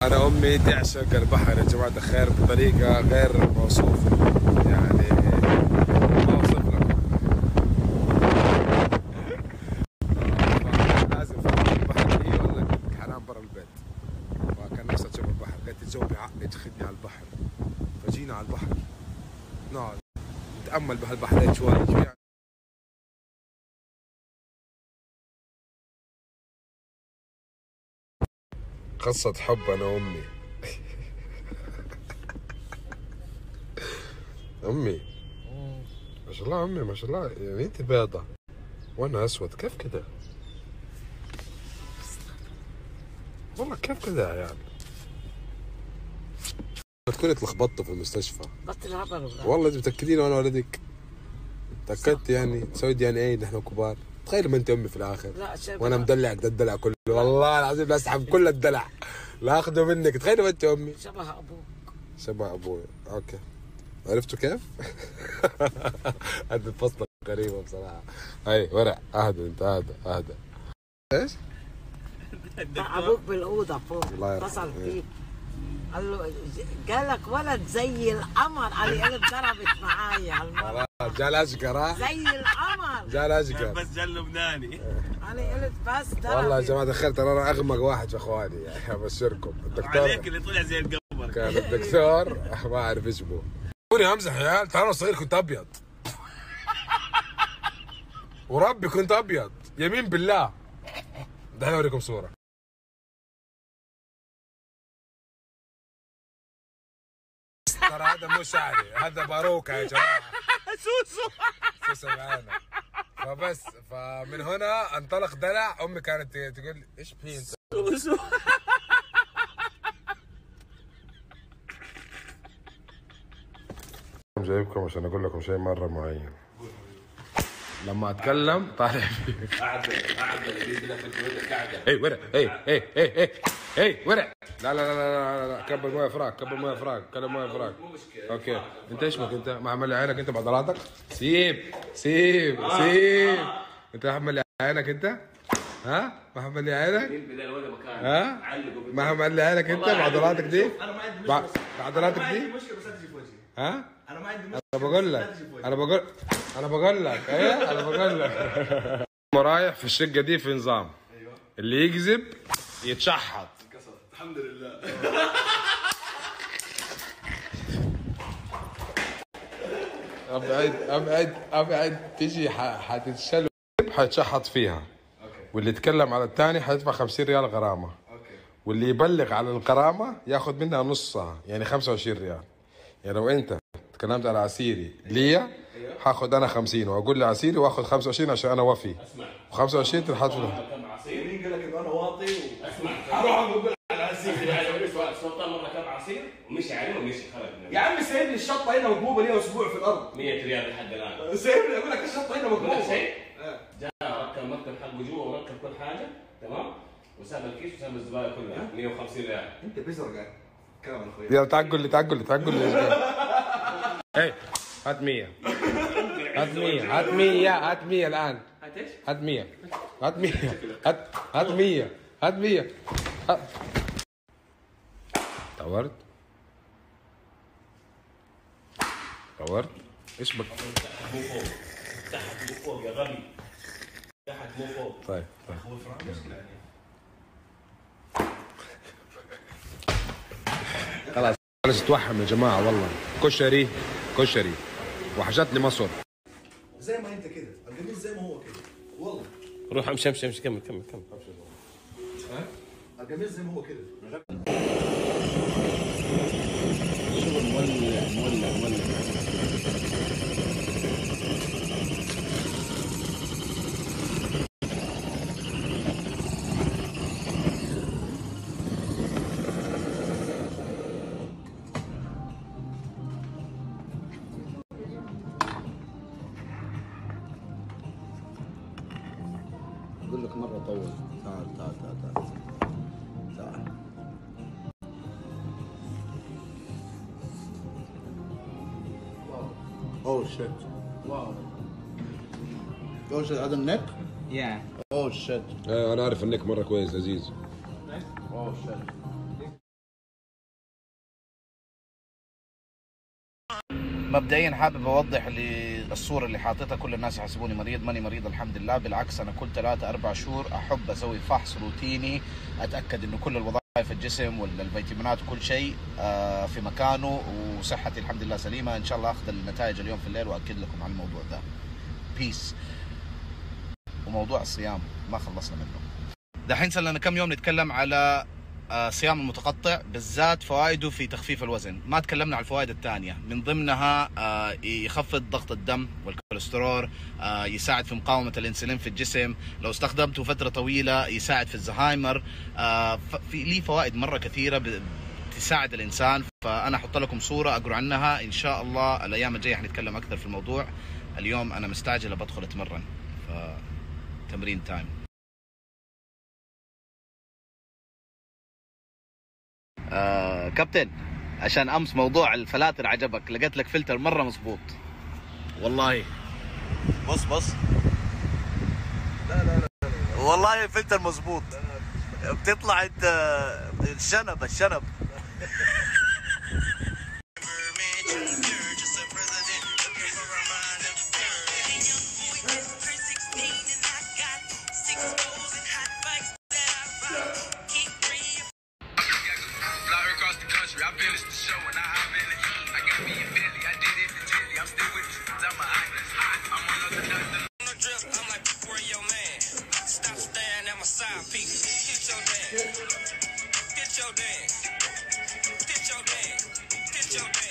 أنا أمي تعشق البحر يا جماعة الخير بطريقة غير موصوفة، يعني ما أوصف لكم. لازم في البحر دي ولا كنت حرام برا البيت، فكان نفسي أشوف البحر، لقيت الجو بعقد خدني على البحر، فجينا على البحر نقعد نتأمل بهالبحرين شوي. قصة حب أنا وأمي. أمي ما شاء الله، أمي ما شاء الله، يعني أنت بيضة وأنا أسود، كيف كده؟ والله كيف كده يعني؟ تكوني تلخبطتوا في المستشفى. بطل هبل والله أنت بتأكدين وأنا ولدك؟ تأكدت يعني تسوي دي ان ايه نحن كبار؟ تخيل ما أنت أمي في الآخر. لا وأنا مدلعك ده الدلع كله، والله العظيم بسحب كل الدلع لا أخذه منك. تخيل ما أنت أمي. شبه أبوك. شبه أبوي، أوكي. عرفتوا كيف؟ هذه الفصلة غريبة بصراحة. هاي ورع، اهدى انت، اهدى. ايش؟ ابوك بالأوضة فوق اتصل فيك قال له جالك ولد زي القمر، علي قلت ضربت معايا هالمرة. جال اشقر. زي القمر. جال اشقر بس جال لبناني. علي قلت بس ضربت. والله يا جماعة الخير ترى انا اغمق واحد في اخواني، يعني ابشركم. الدكتور عليك اللي طلع زي القمر. كان الدكتور ما اعرف ايش بو. كوني امزح يا عيال، ترى انا صغير كنت ابيض. وربي كنت ابيض، يمين بالله. دحين اوريكم صورة. ترى هذا مو شعري، هذا باروكة يا جماعة. سوسو معانا. فبس فمن هنا انطلق دلع. امي كانت تقول لي ايش في انت؟ سوسو. جايبكم عشان اقول لكم شيء مرة معين. لما اتكلم طالع فيك. قاعد اي ورع، اي ورع. لا كبر مويه فراق، كبر مويه فراق، كبر مويه فراق. اوكي انت ايش بك انت؟ ما عمل لي عينك انت بعضلاتك؟ سيب. انت عمل لي عينك انت؟ ها؟ ما عمل لي عينك؟ ها؟ ما عمل لي عينك انت بعضلاتك دي؟ انا ما عندي مشكله. بعضلاتك دي؟ مشكله بس في وجهي. ها؟ انا ما عندي مشكله. انا بقول لك ايه؟ انا بقول لك. رايح في الشقه دي في نظام. ايوه. اللي يكذب يتشحط. الحمد لله. ابعد تجي حتتشل حيتشحط فيها. اوكي. واللي يتكلم على الثاني حيدفع 50 ريال غرامه. اوكي. واللي يبلغ على الغرامه ياخذ منها نصها، يعني 25 ريال. يعني لو انت تكلمت على عسيري ليا هاخذ انا 50 واقول لعسيري واخذ 25 عشان انا وفي. اسمع. و25 تنحط فيها. مين قال لك انه انا واطي اسمع. اروح اقول على عسيري. يعني سلطان مره كان عصير ومشي عليه ومشي خرج. يا عمي سايب لي الشطه هنا مقبوبه لي اسبوع في الارض. 100 ريال لحد الان. سايب لي اقول لك الشطه هنا مقبوبه. جاء ركب المكتب حقه جوا وركب كل حاجه تمام وساب الكيس وساب الزباله كلها 150 ريال. انت بزرق كلام اخوي. يلا تعال لي ايه هات 100 الان. هات ايش؟ هات 100 طورت ايش بك؟ مو فوق تحت مو فوق يا غبي. تحت مو فوق. طيب خلاص بلش توحم يا جماعه. والله كشري وحشتني مصر. زي ما انت كده القميص زي ما هو كده والله. روح امشي كمل. القميص زي ما هو كده. مولع. اقول لك مره طول. تعال Oh shit. Wow. Oh shit, هذا النك؟ Yeah. Oh shit. انا عارف انك مره كويس لذيذ. Oh shit. مبدئيا حابب اوضح الصوره اللي حاططها كل الناس يحسبوني مريض. ماني مريض الحمد لله، بالعكس انا كل 3-4 شهور احب اسوي فحص روتيني اتاكد انه كل الوظائف الجسم والفيتامينات وكل شيء في مكانه، وصحتي الحمد لله سليمه. ان شاء الله اخذ النتائج اليوم في الليل واكد لكم عن الموضوع ده. بيس. وموضوع الصيام ما خلصنا منه. دحين صار لنا كم يوم نتكلم على صيام المتقطع، بالذات فوائده في تخفيف الوزن. ما تكلمنا على الفوائد الثانية، من ضمنها يخفض ضغط الدم والكوليسترول، يساعد في مقاومة الانسولين في الجسم، لو استخدمته فترة طويلة يساعد في الزهايمر. في ليه فوائد مرة كثيرة تساعد الإنسان. فأنا أحط لكم صورة أقرأ عنها إن شاء الله. الأيام الجاية حنتكلم أكثر في الموضوع. اليوم أنا مستعجل بدخل أتمرن، فتمرين تايم. كابتن، عشان امس موضوع الفلاتر عجبك، لقيت لك فلتر مره مظبوط والله. بص لا والله الفلتر مظبوط. بتطلع انت الشنب Pitch your dance.